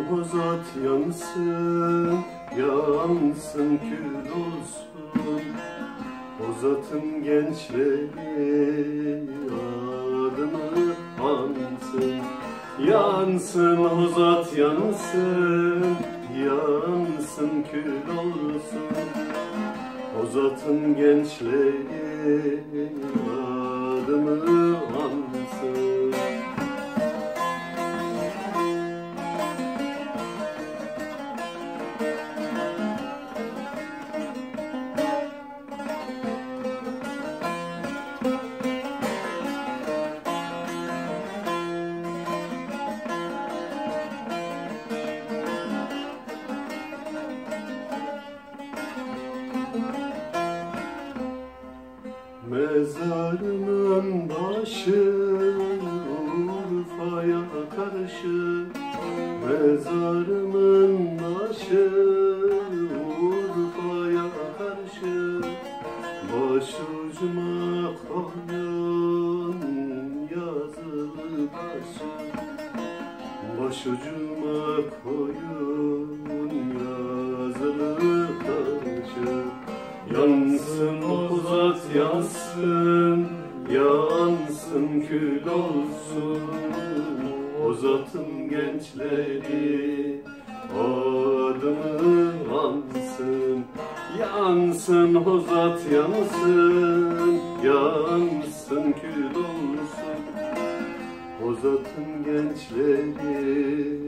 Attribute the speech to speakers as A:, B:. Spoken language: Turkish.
A: hozat yansın, yansın kül olsun. Hozat'ın gençleri adını ansın. Yansın hozat yansın, yansın kül olsun. Hozat'ın gençleri adını ansın. Mezarımın başı Urfa'ya karşı, mezarımın başı Urfa'ya karşı. Başucuma koyun yazılı başı, başucuma koyun yazılı başı. Yansın hozat yansın, yansın kül olsun. Hozat'ın gençleri adını ansın. Yansın hozat yansın, yansın kül olsun. Hozat'ın gençleri